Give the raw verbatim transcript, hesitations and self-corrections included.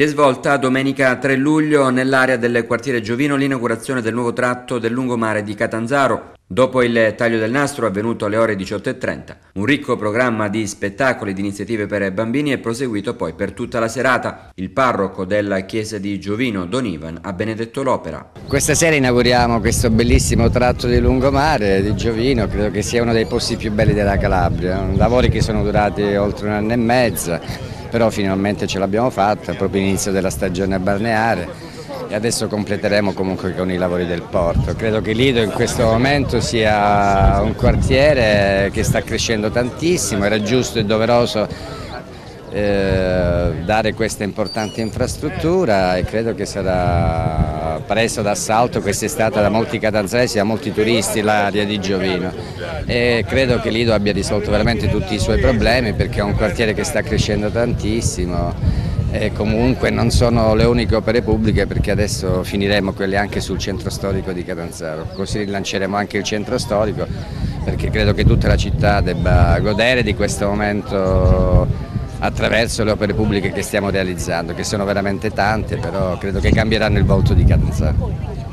Si è svolta domenica tre luglio nell'area del quartiere Giovino l'inaugurazione del nuovo tratto del lungomare di Catanzaro. Dopo il taglio del nastro avvenuto alle ore diciotto e trenta, un ricco programma di spettacoli e di iniziative per bambini è proseguito poi per tutta la serata. Il parroco della chiesa di Giovino, Don Ivan, ha benedetto l'opera. Questa sera inauguriamo questo bellissimo tratto di lungomare di Giovino, credo che sia uno dei posti più belli della Calabria. Lavori che sono durati oltre un anno e mezzo, però finalmente ce l'abbiamo fatta, proprio all'inizio della stagione balneare. E adesso completeremo comunque con i lavori del porto. Credo che Lido in questo momento sia un quartiere che sta crescendo tantissimo, era giusto e doveroso eh, dare questa importante infrastruttura e credo che sarà preso d'assalto quest'estate da molti catanzaresi, da molti turisti l'area di Giovino e credo che Lido abbia risolto veramente tutti i suoi problemi perché è un quartiere che sta crescendo tantissimo. E comunque non sono le uniche opere pubbliche perché adesso finiremo quelle anche sul centro storico di Catanzaro, così rilanceremo anche il centro storico perché credo che tutta la città debba godere di questo momento attraverso le opere pubbliche che stiamo realizzando, che sono veramente tante, però credo che cambieranno il volto di Catanzaro.